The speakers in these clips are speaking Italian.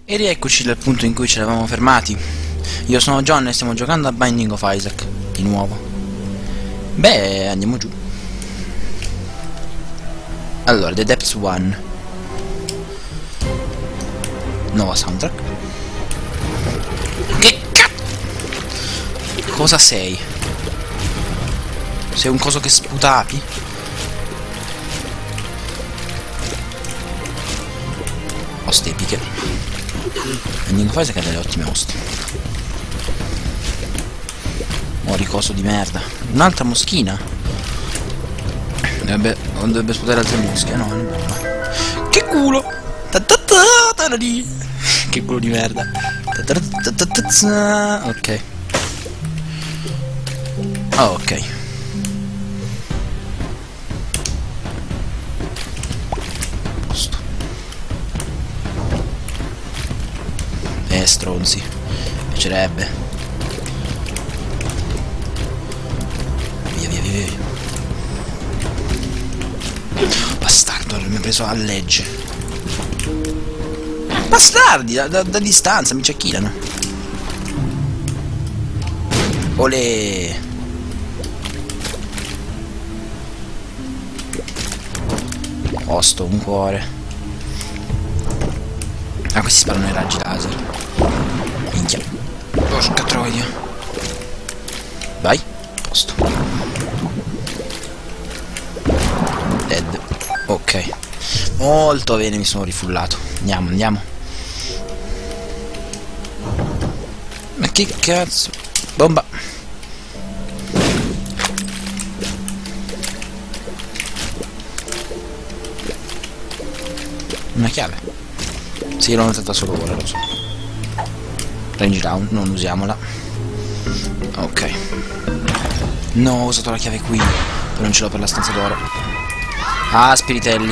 E rieccoci dal punto in cui ci eravamo fermati. Io sono John e stiamo giocando a Binding of Isaac di nuovo. Beh, andiamo giù. Allora, The Depths 1. Nuova soundtrack. Che cazzo? Cosa sei? Sei un coso che sputapi? Oste epiche. Binding of Isaac ha delle ottime oste. Ricoso di merda. Un'altra moschina. Dovrebbe sputare altre mosche. No, non è. Che culo. Che culo di merda. Ok. Oh, ok. Posto. Stronzi. Mi piacerebbe. Via. Bastardo, mi ha preso a legge. Bastardi, da distanza mi cecchinano. Olè. Posto, un cuore. Ah, questi sparano i raggi laser. Minchia. Porca troia. Vai. Posto. Dead. Ok. Molto bene, mi sono rifullato. Andiamo. Ma che cazzo? Bomba. Una chiave. Sì, l'ho notata solo ora, lo so. Range down, non usiamola. Ok. No, ho usato la chiave qui. Poi non ce l'ho per la stanza d'oro. Ah, spiritelli.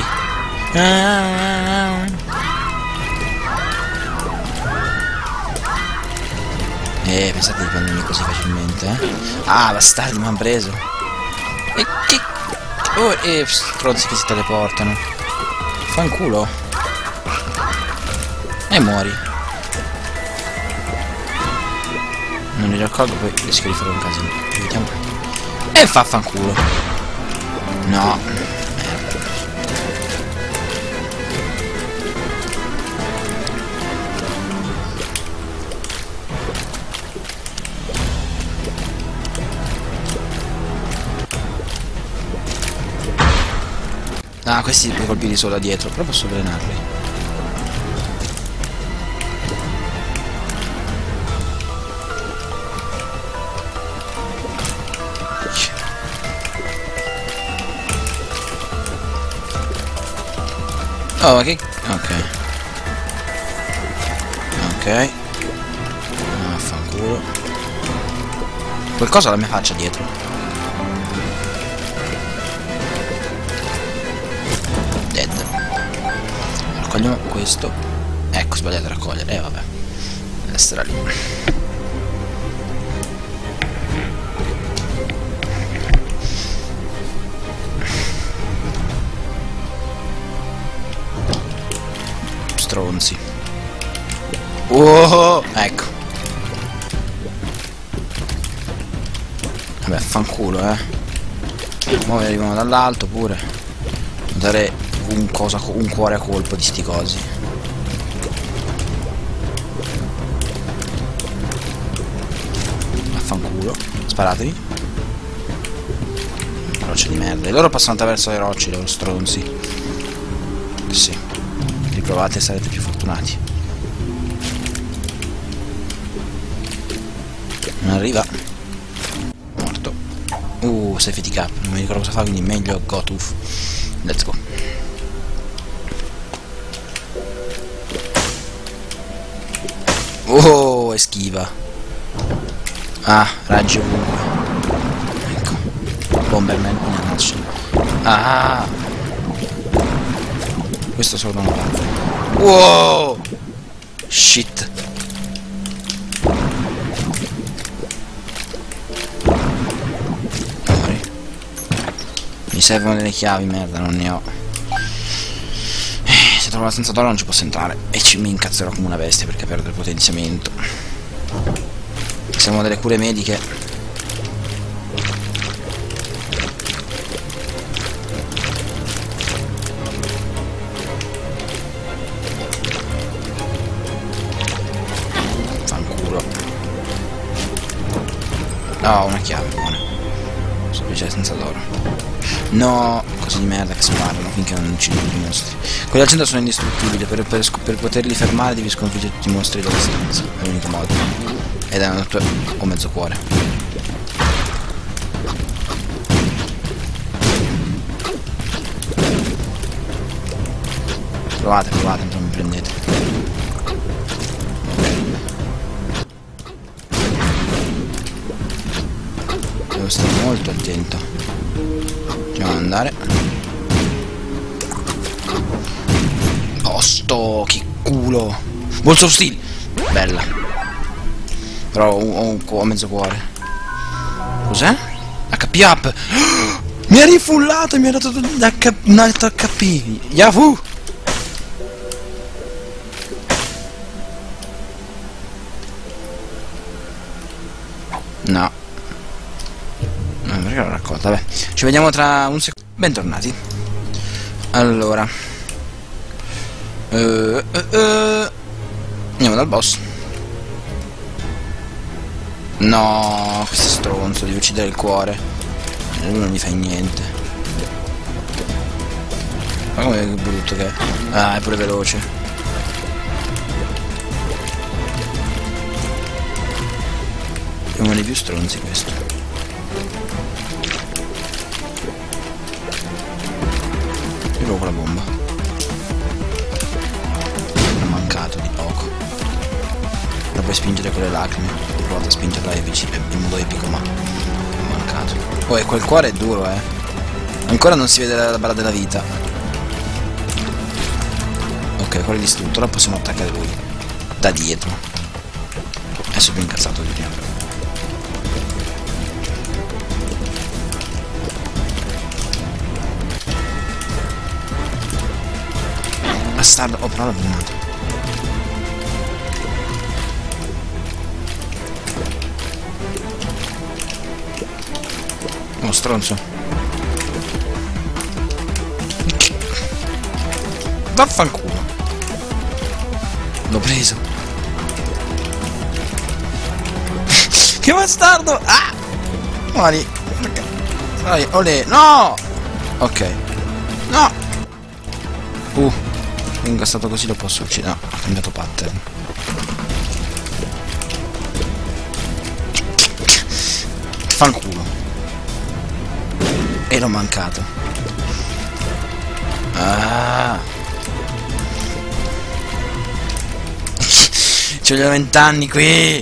Pensate di prendermi così facilmente, eh? Ah, bastardi, mi hanno preso. E che... Oh, stronzi che si teleportano. Fanculo. E muori. Non li raccolgo, poi rischio di fare un casino. Vediamo. E fanculo. No. Merda. Ah, questi puoi colpirli solo da dietro, però posso avvelenarli. Oh, ma che... Ok. Affanculo. Qualcosa alla mia faccia dietro. Dead. Raccogliamo questo. Ecco, sbagliato a raccogliere. Vabbè. Resterà lì. Stronzi. Oh, ecco. Vabbè, fanculo, Ora arrivano dall'alto pure. Dare un cuore a colpo di sti cosi. Affanculo. Sparatevi. Rocce di merda. E loro passano attraverso le rocce, loro stronzi. Sì. Riprovate e sarete più fortunati. Non arriva. Morto. Safety cap. Non mi ricordo cosa fa, quindi meglio go to. Let's go. Oh, eschiva. Ah, raggi ovunque. Ecco. Bomberman in a nutshell. Ah. Questo solo non va. Wow. Shit. Mi servono delle chiavi, merda, non ne ho. se trovo la stanza d'oro non ci posso entrare. E mi incazzerò come una bestia perché perdo il potenziamento. Siamo delle cure mediche. Fanculo. Oh, una chiave, buona. Semplice senza d'oro. No, cose di merda che sparano finché non uccidono i mostri. Quelli al centro sono indistruttibili. Per poterli fermare devi sconfiggere tutti i mostri della stanza. È l'unico modo. Ed è ho mezzo cuore. Provate, non mi prendete. Devo stare molto attento. Andiamo ad andare. Posto, che culo. Balls of Steel. Bella. Però ho mezzo cuore. Cos'è? HP up. Mi ha rifullato e mi ha dato un altro HP. Yahoo! No. No, perché l'ho raccolta? Vabbè. Ci vediamo tra un secondo. Bentornati. Allora. Andiamo dal boss. No, questo stronzo, devi uccidere il cuore. E lui non gli fai niente. Ma come brutto che è. Ah, è pure veloce. È uno dei più stronzi questo. Io provo la bomba. Mi è mancato di poco. Non puoi spingere con le lacrime. Ho provato a spingerla in modo epico, ma è mancato. Oh, e quel cuore è duro, eh. Ancora non si vede la barra della vita. Ok, cuore distrutto. Ora possiamo attaccare lui da dietro. Adesso è più incazzato di prima. Bastardo, oh, però l'ho rovinato. Oh, stronzo. Vaffanculo. L'ho preso. Che bastardo! Ah! Muori. Vai, olè. No! Ok. No! Ho ingastato così lo posso uccidere. No, ho cambiato pattern. Fanculo. E l'ho mancato. Ah. C'ho gli 20 anni qui.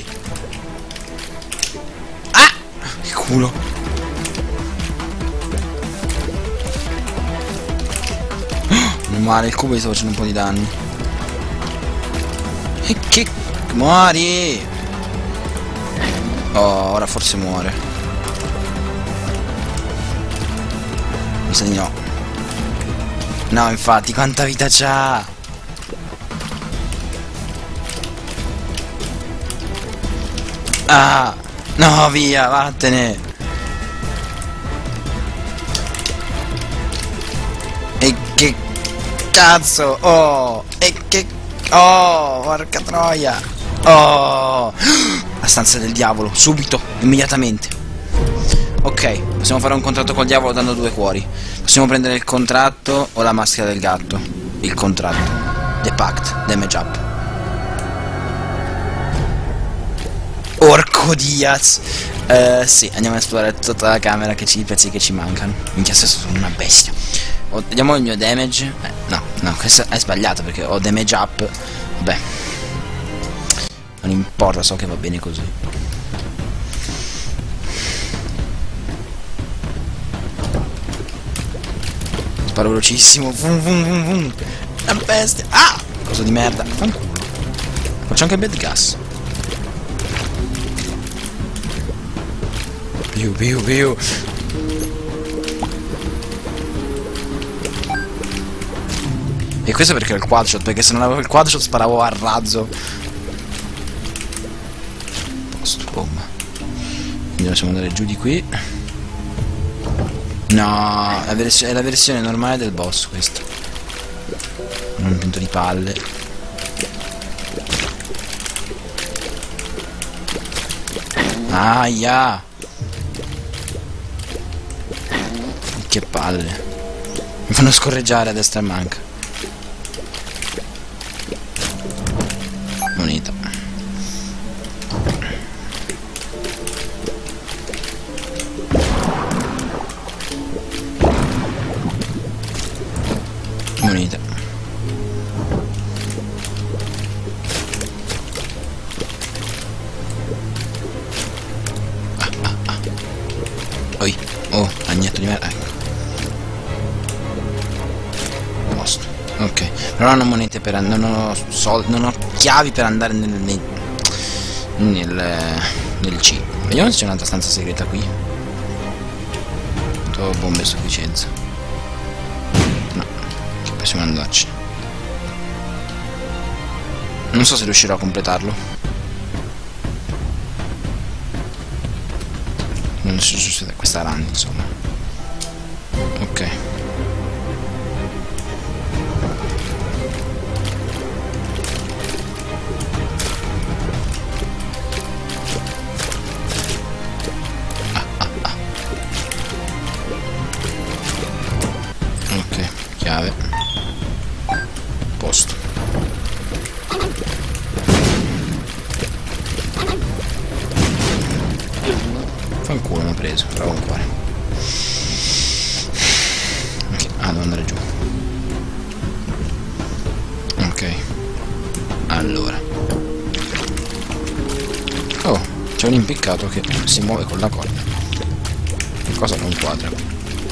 Ah! Che culo. Non male, il cubo gli sta facendo un po' di danni. E che... muori! Oh, ora forse muore. Mi sa di no. No, infatti, quanta vita c'ha? Ah! No, via, vattene! E che cazzo! Oh! E che... oh! Porca troia! Oh! La stanza del diavolo, subito, immediatamente. Ok, possiamo fare un contratto col diavolo dando 2 cuori. Possiamo prendere il contratto o la maschera del gatto. Il contratto. The Pact, damage up. Orco Diaz. Sì, andiamo a esplorare tutta la camera, che i pezzi che ci mancano. Minchia, adesso sono una bestia. Vediamo il mio damage. No, questo è sbagliato perché ho damage up. Vabbè, non importa, so che va bene così. Sparo velocissimo. Vum, vum, vum, vum. La bestia. Ah! Cosa di merda. Fanculo. Faccio anche bad gas. Piu. E questo perché ho il quadshot, perché se non avevo il quadshot sparavo a razzo. Posto, bomba. Quindi possiamo andare giù di qui. No, è la versione normale del boss questa. Non un pinto di palle. Aia! Che palle. Mi fanno scorreggiare a destra e manca. Moneta. Moneta. Oi. Oh, agnetto di merda. Ecco. Posto. Ok. Però non ho monete per andare. Non ho soldi. Non ho chiavi per andare nel C. Vediamo se c'è un'altra stanza segreta qui. Ho bombe a sufficienza. No. Che possiamo andarci. Non so se riuscirò a completarlo. Non succede questa run, insomma. Ok. Ok, chiave. Posto. Fanculo mi ha preso, bravo un cuore. Ok, devo andare giù. Ok. Allora. Oh, c'è un impiccato che si muove con la corda. Cosa non quadra?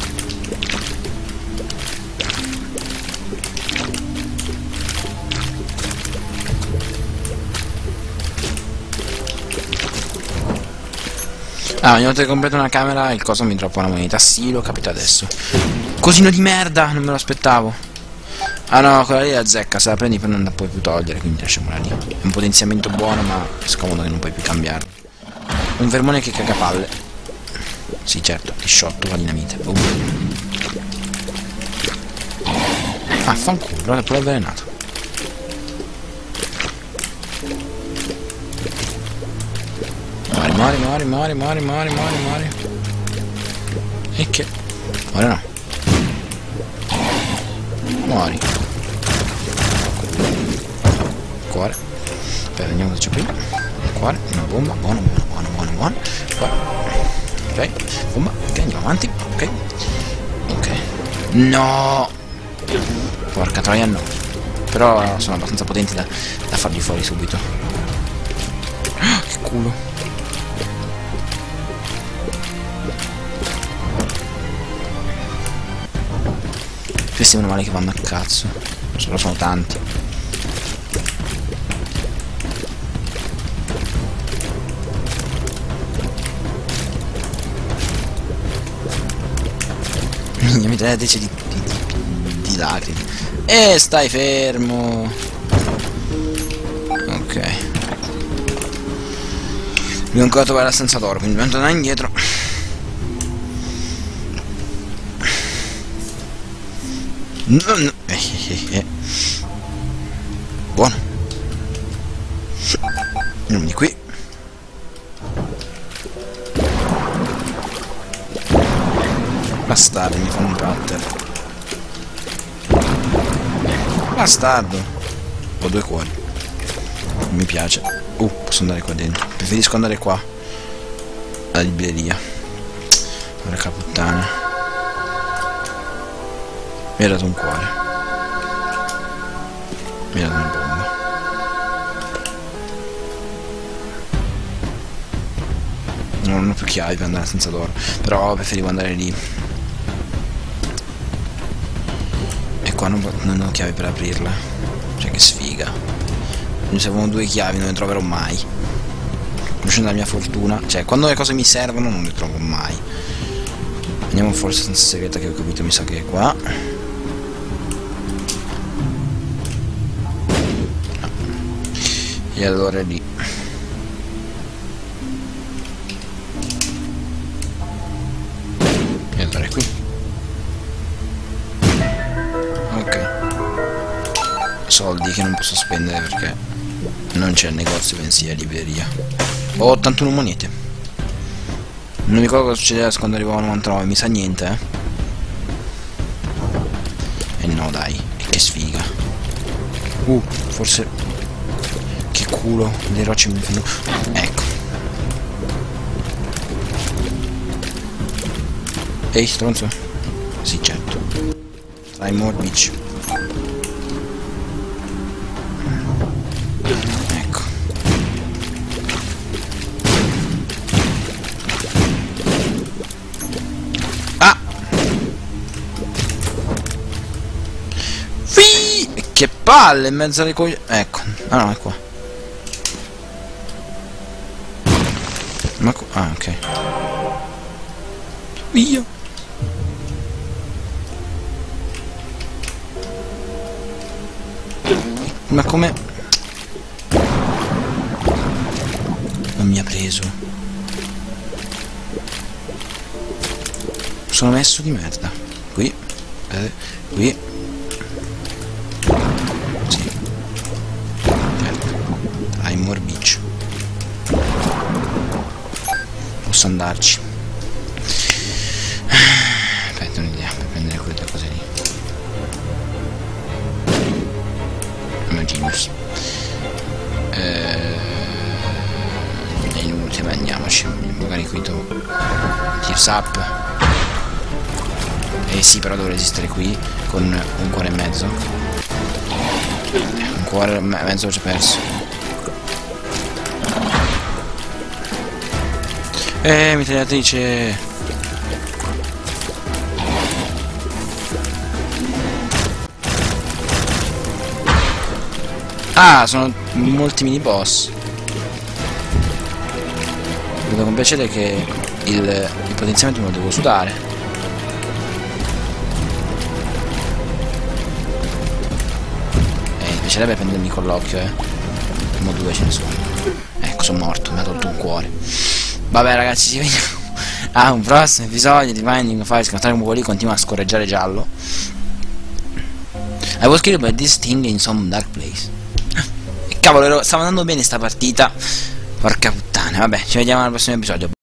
Ah, ogni volta che completo una camera il coso mi droppa una moneta. Sì, l'ho capito adesso. Cosino di merda, non me lo aspettavo. Ah no, quella lì è la zecca, se la prendi poi non la puoi più togliere, quindi lasciamola lì. È un potenziamento buono, ma è scomodo che non puoi più cambiarlo. Un vermone che caga palle. Sì, certo, ti sciotto la dinamite. Boom. Ah, fanculo, allora è pure avvelenato. Muori. E che? Ora no. Muori. Cuore. Aspetta, vediamo se c'è qui. Cuore, una bomba, buono. Cuore. Ok, bomba, ok, andiamo avanti. Ok. No! Porca troia, no. Però sono abbastanza potenti da farli fuori subito. Che culo. Questi meno male che vanno a cazzo. Solo sono tanti. Mi dai decine di lacrime. E stai fermo. Ok. Devo ancora trovare la stanza d'oro, quindi dobbiamo tornare indietro. No. Buono. Non di qui. Bastardi, mi fanno battere. Bastardo. Ho 2 cuori. Mi piace. Posso andare qua dentro. Preferisco andare qua. Alla libreria. Porca puttana. Mi ha dato un cuore. Mi ha dato una bomba. Non ho più chiavi per andare senza d'oro. Però preferivo andare lì. E qua non ho chiavi per aprirla. Cioè che sfiga. Mi servono 2 chiavi, non le troverò mai. Conoscendo la mia fortuna. Cioè quando le cose mi servono non le trovo mai. Andiamo forse senza segreta che ho capito, mi sa che è qua. E allora è lì. E allora è qui. Ok. Soldi che non posso spendere perché non c'è il negozio, bensì è libreria. Ho 81 monete. Non mi ricordo cosa succedeva quando arrivavo a 99, mi sa niente, eh no dai, che sfiga. Forse... Che culo, le rocce mi fanno... Ecco. Ehi, stronzo? Sì, certo. Try more bitch. Ecco. Ah! Che palle in mezzo alle coglioni. Ecco. Ah no, è qua. Ah, ok. Via. Ma come? Non mi ha preso. Sono messo di merda. Qui. Qui. Sì. Certo. Dai, morbiccio. Posso andarci. Aspetta, un'idea per prendere quelle due cose lì. Genius. È inutile, ma andiamoci. Magari qui tu Tears up. Sì, però devo resistere qui con un cuore e mezzo. Un cuore e mezzo l'ho già perso. Mitragliatrice. Ah, sono molti mini boss. Vedo con piacere che il potenziamento me lo devo sudare. Mi piacerebbe prendermi con l'occhio, Mo 2 ce ne sono. Ecco, sono morto, mi ha tolto un cuore. Vabbè ragazzi, ci vediamo a un prossimo episodio di Binding of Isaac. Notare come lì continua a scorreggiare giallo. I was killed by this thing in some dark place. Cavolo, stava andando bene sta partita. Porca puttana, vabbè, ci vediamo al prossimo episodio.